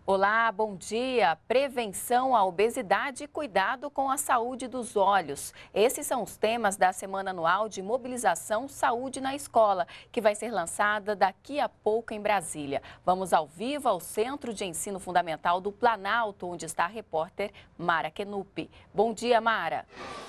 Olá, bom dia. Prevenção à obesidade e cuidado com a saúde dos olhos. Esses são os temas da Semana Anual de Mobilização Saúde na Escola, que vai ser lançada daqui a pouco em Brasília. Vamos ao vivo ao Centro de Ensino Fundamental do Planalto, onde está a repórter Mara Kenupi. Bom dia, Mara.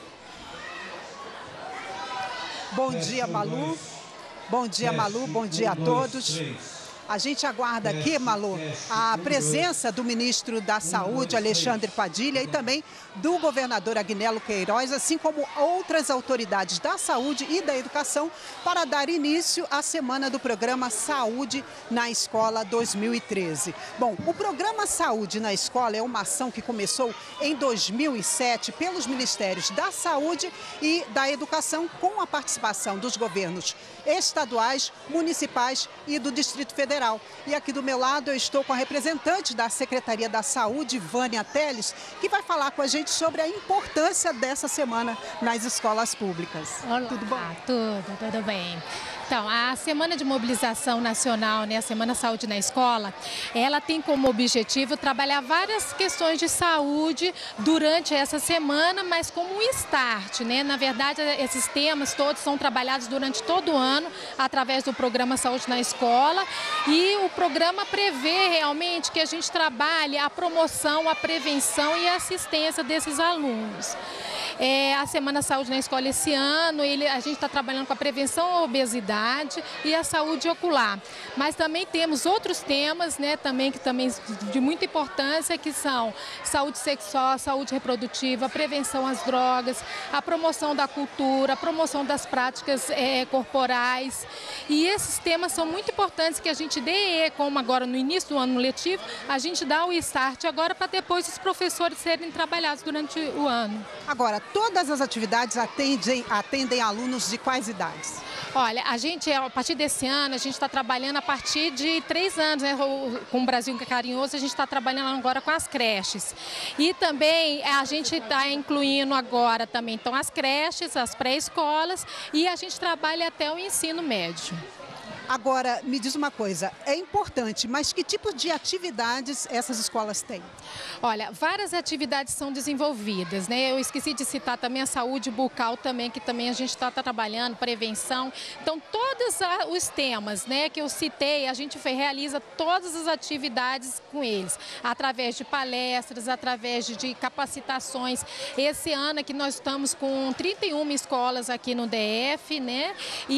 Bom dia, Malu. Bom dia, Malu. Bom dia a todos. A gente aguarda aqui, Malu, a presença do ministro da Saúde, Alexandre Padilha, e também do governador Agnello Queiroz, assim como outras autoridades da saúde e da educação, para dar início à semana do programa Saúde na Escola 2013. Bom, o programa Saúde na Escola é uma ação que começou em 2007 pelos Ministérios da Saúde e da Educação, com a participação dos governos estaduais, municipais e do Distrito Federal. E aqui do meu lado eu estou com a representante da Secretaria da Saúde, Vânia Teles, que vai falar com a gente sobre a importância dessa semana nas escolas públicas. Olá, tudo bom? Tudo bem. Então, a Semana de Mobilização Nacional, a Semana Saúde na Escola, ela tem como objetivo trabalhar várias questões de saúde durante essa semana, mas como um start, né? Na verdade, esses temas todos são trabalhados durante todo o ano, através do programa Saúde na Escola, e o programa prevê realmente que a gente trabalhe a promoção, a prevenção e a assistência desses alunos. A Semana Saúde na Escola esse ano, a gente está trabalhando com a prevenção à obesidade e a saúde ocular. Mas também temos outros temas, né, também de muita importância, que são saúde sexual, saúde reprodutiva, prevenção às drogas, a promoção da cultura, a promoção das práticas corporais. E esses temas são muito importantes que a gente dê, como agora no início do ano letivo, a gente dá o start agora para depois os professores serem trabalhados durante o ano. Agora, todas as atividades atendem alunos de quais idades? Olha, a partir desse ano, a gente está trabalhando a partir de 3 anos, né? Com o Brasil Carinhoso, a gente está trabalhando agora com as creches. E também a gente está incluindo agora também então, as creches, as pré-escolas, e a gente trabalha até o ensino médio. Agora, me diz uma coisa, é importante, mas que tipo de atividades essas escolas têm? Olha, várias atividades são desenvolvidas, né? Eu esqueci de citar também a saúde bucal também, que também a gente está trabalhando, prevenção. Então, todos os temas, né, que eu citei, a gente realiza todas as atividades com eles, através de palestras, através de capacitações. Esse ano aqui nós estamos com 31 escolas aqui no DF, né?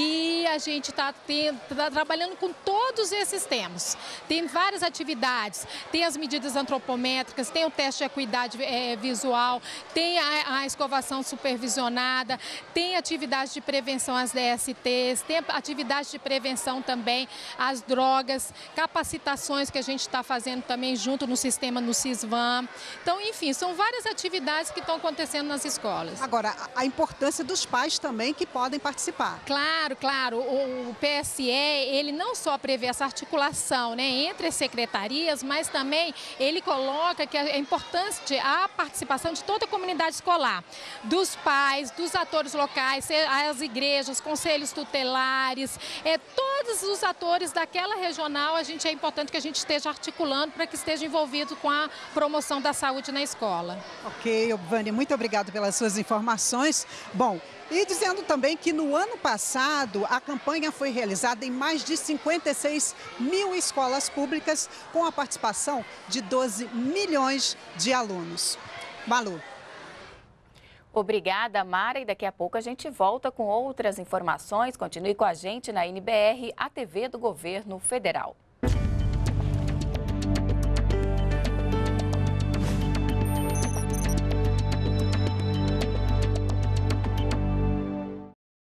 E a gente está trabalhando com todos esses temas. Tem várias atividades, tem as medidas antropométricas, tem o teste de acuidade visual, tem a escovação supervisionada, tem atividade de prevenção às DSTs, tem atividade de prevenção também às drogas, capacitações que a gente está fazendo também junto no sistema no CISVAM. Então, enfim, são várias atividades que estão acontecendo nas escolas. Agora, a importância dos pais também que podem participar. Claro, claro. O PSE, ele não só prevê essa articulação, né, entre as secretarias, mas também ele coloca que é importante a participação de toda a comunidade escolar, dos pais, dos atores locais, as igrejas, conselhos tutelares, todos os atores daquela regional, é importante que a gente esteja articulando para que esteja envolvido com a promoção da saúde na escola. Ok, Vânia, muito obrigada pelas suas informações. Bom, e dizendo também que no ano passado a campanha foi realizada em mais de 56 mil escolas públicas, com a participação de 12 milhões de alunos. Malu. Obrigada, Mara, e daqui a pouco a gente volta com outras informações. Continue com a gente na NBR, a TV do Governo Federal.